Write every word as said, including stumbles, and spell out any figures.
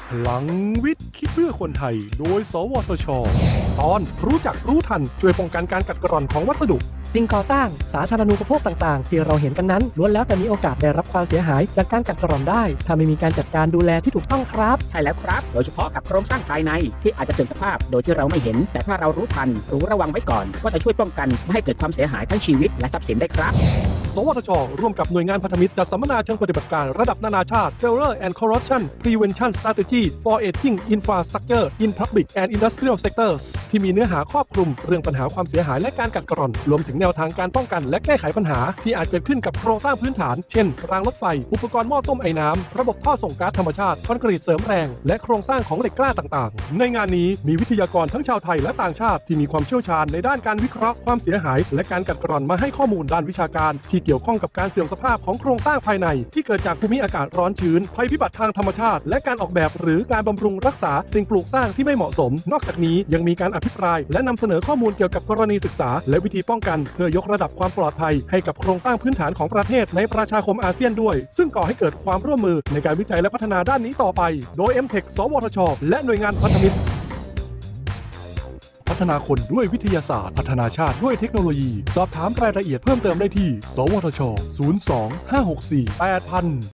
พลังวิทย์คิดเพื่อคนไทยโดยสวทช.ตอนรู้จักรู้ทันช่วยป้องกันการกัดกร่อนของวัสดุสิ่งก่อสร้างสาธารณูปโภคต่างๆที่เราเห็นกันนั้นล้วนแล้วแต่มีโอกาสได้รับความเสียหายจากการกัดกร่อนได้ถ้าไม่มีการจัดการดูแลที่ถูกต้องครับใช่แล้วครับโดยเฉพาะกับโครงสร้างภายในที่อาจจะเสื่อมสภาพโดยที่เราไม่เห็นแต่ถ้าเรารู้ทันรู้ระวังไว้ก่อนก็จะช่วยป้องกันไม่ให้เกิดความเสียหายทั้งชีวิตและทรัพย์สินได้ครับสวทช.ร่วมกับหน่วยงานพันธมิตรจัดสัมมนาเชิงปฏิบัติการระดับนานาชาติ Failure and Corruption Prevention Strategy for Aging Infrastructure in Public and Industrial Sectors ที่มีเนื้อหาครอบคลุมเรื่องปัญหาความเสียหายและการกัดกร่อนรวมถึงแนวทางการป้องกันและแก้ไขปัญหาที่อาจเกิดขึ้นกับโครงสร้างพื้นฐานเช่นรางรถไฟอุปกรณ์หม้อต้มไอ้น้ำระบบท่อส่งก๊าซธรรมชาติคอนกรีตเสริมแรงและโครงสร้างของเหล็กกล้าต่างๆในงานนี้มีวิทยากรทั้งชาวไทยและต่างชาติที่มีความเชี่ยวชาญในด้านการวิเคราะห์ความเสียหายและการกัดกร่อนมาให้ข้อมูลด้านวิชาการที่เกี่ยวข้องกับการเสื่อมสภาพของโครงสร้างภายในที่เกิดจากภูมิอากาศร้อนชื้นภัยพิบัติทางธรรมชาติและการออกแบบหรือการบำรุงรักษาสิ่งปลูกสร้างที่ไม่เหมาะสมนอกจากนี้ยังมีการอภิปรายและนำเสนอข้อมูลเกี่ยวกับกรณีศึกษาและวิธีป้องกันเพื่อยกระดับความปลอดภัยให้กับโครงสร้างพื้นฐานของประเทศในประชาคมอาเซียนด้วยซึ่งก่อให้เกิดความร่วมมือในการวิจัยและพัฒนาด้านนี้ต่อไปโดย เอ็ม เทค สวทช.และหน่วยงานพันธมิตรพัฒนาคนด้วยวิทยาศาสตร์พัฒนาชาติด้วยเทคโนโลยีสอบถามรายละเอียดเพิ่มเติมได้ที่สวทช. ศูนย์ สอง ห้า หก สี่ แปด ศูนย์ ศูนย์